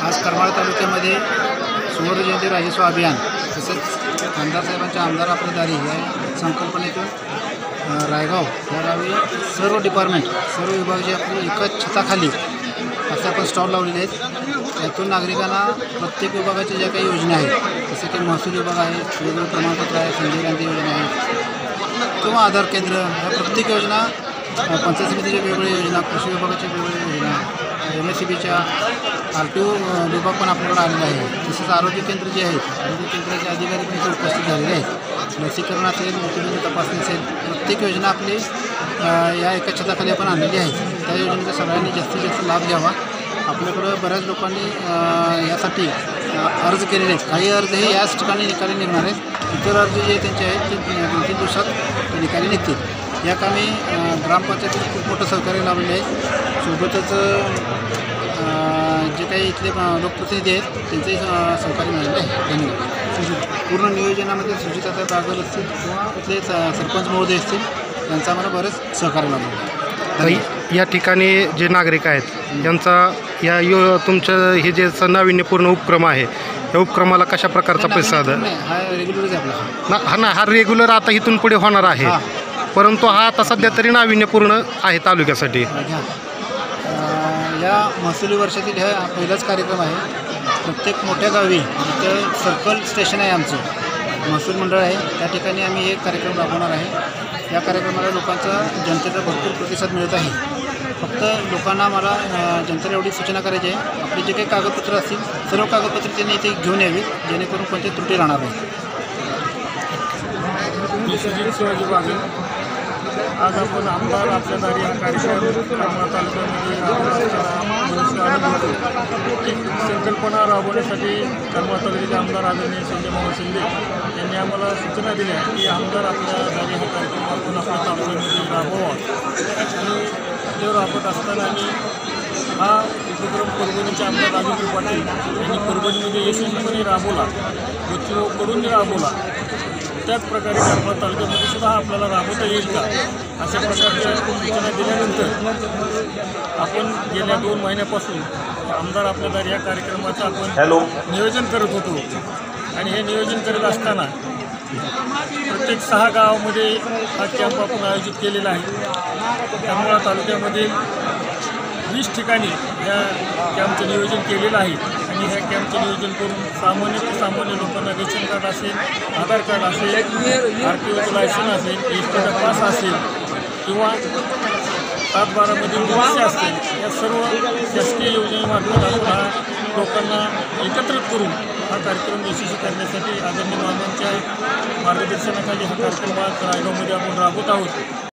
आज करमाळ तालुक्यामध्ये सुवर्णजयंती राजस्व अभियान तसेच आमदार साहेबांच्या आमदार आपले दारी या संकल्पनेतून रायगाव या गावी सर्व डिपार्टमेंट सर्व विभाग जे आपले एकाच छताखाली असे आपण स्टॉल लावलेले आहेत। यातून नागरिकांना प्रत्येक विभागाच्या ज्या काही योजना आहेत जसे की महसूल विभाग आहे, वेगवेगळे प्रमाणपत्र आहे, संजय गांधी योजना आहे किंवा आधार केंद्र या प्रत्येक योजना, पंचायत समितीच्या वेगवेगळ्या योजना, कृषी विभागाच्या वेगवेगळ्या योजना, MSCBच्या RTO विभाग पण आपल्याकडे आलेला आहे। तसेच आरोग्य केंद्र जे आहेत, आरोग्य केंद्राचे अधिकारी पण इथे उपस्थित झालेले आहेत। लसीकरण असेल, मोतीबिंदू तपासणी असेल, प्रत्येक योजना आपली या एका छताखाली आपण आणलेली आहे। त्या योजनेचा सगळ्यांनी जास्तीत जास्त लाभ घ्यावा। आपल्याकडं बऱ्याच लोकांनी यासाठी अर्ज केलेले आहेत। काही अर्ज हे याच ठिकाणी निकाली निघणार आहेत, इतर अर्ज जे त्यांचे आहेत ते 2-3 दिवसात निकाली निघतील। या कामी ग्रामपंचायतीचं खूप मोठं सहकार्य लाभलेलं आहे। सोबतच जे काही इथले लोकप्रतिनिधी आहेत त्यांचंही सहकार्य मिळालेलं आहे। धन्यवाद। पूर्ण नियोजनामध्ये सुजिताताई बागल असतील किंवा इथले सरपंच महोदय असतील त्यांचं आम्हाला बरंच सहकार्य लाभलं। या ठिकाणी जे नागरिक आहेत त्यांचा तुमचं हे जे नाविन्यपूर्ण उपक्रम आहे या उपक्रमाला कशा प्रकारचा प्रतिसाद आहे? हा रेग्युलरच आपला हा रेग्युलर आता इथून पुढे होणार आहे, परंतु हा आता सध्या तरी नाविन्यपूर्ण आहे तालुक्यासाठी। या महसुली वर्षातील हा पहिलाच कार्यक्रम आहे। प्रत्येक मोठ्या गावी इथं सर्कल स्टेशन आहे आमचं, महसूल मंडळ आहे, त्या ठिकाणी आम्ही हे कार्यक्रम राबवणार आहे। या कार्यक्रमाला लोकांचा जनतेचा भरपूर प्रतिसाद मिळत आहे। फक्त लोकांना मला जनतेला एवढी सूचना करायची आहे, आपले जे काही कागदपत्र असतील सर्व कागदपत्र त्यांनी इथे घेऊन यावीत जेणेकरून कोणत्याही त्रुटी राहणार नाही। आज आपण आमदार आपल्या दारी हा कार्यक्रम करमाळ तालुक्यामध्ये एक संकल्पना राबवण्यासाठी करमाळ तालुक्याचे आमदार आदरणीय संजय मामा शिंदे यांनी आम्हाला सूचना दिल्या की आमदार आपल्या दारी हा कार्यक्रम आपण आपल्या तालुक्यामध्ये राबवावा। आणि तो राबवत असताना आम्ही हा उपक्रम परभणीचे आमदार राजेंद्र पाटील यांनी परभणीमध्ये यशस्वीपणे राबवला, मृत्यूकडून राबवला। त्याच प्रकारे करमाळ तालुक्यामध्ये सुद्धा आपल्याला राबवता येईल का अशा प्रकारच्या सूचना दिल्यानंतर आपण गेल्या 2 महिन्यापासून आमदार आपल्या दारी या करमाचं आपण नियोजन करत होतो। आणि हे नियोजन करत असताना प्रत्येक 6 गावामध्ये हा कॅम्प आपण आयोजित केलेला आहे। करमाळ तालुक्यामध्ये 20 ठिकाणी या कॅम्पचं नियोजन केलेलं आहे। आणि ह्या कॅम्पचं नियोजन करून सामान्य लोकांना रेशन कार्ड असेल, आधार कार्ड असेल, RTOचं लायसन असेल, एसटीचा पास असेल किंवा 7-12 पैसे असतील, या सर्व शासकीय योजनेमार्फत आपण हा लोकांना एकत्रित करून हा कार्यक्रम यशस्वी करण्यासाठी आदरणीय मामांच्या मार्गदर्शनाखाली हा कार्यक्रम आज रायगावमध्ये आपण राबवत आहोत।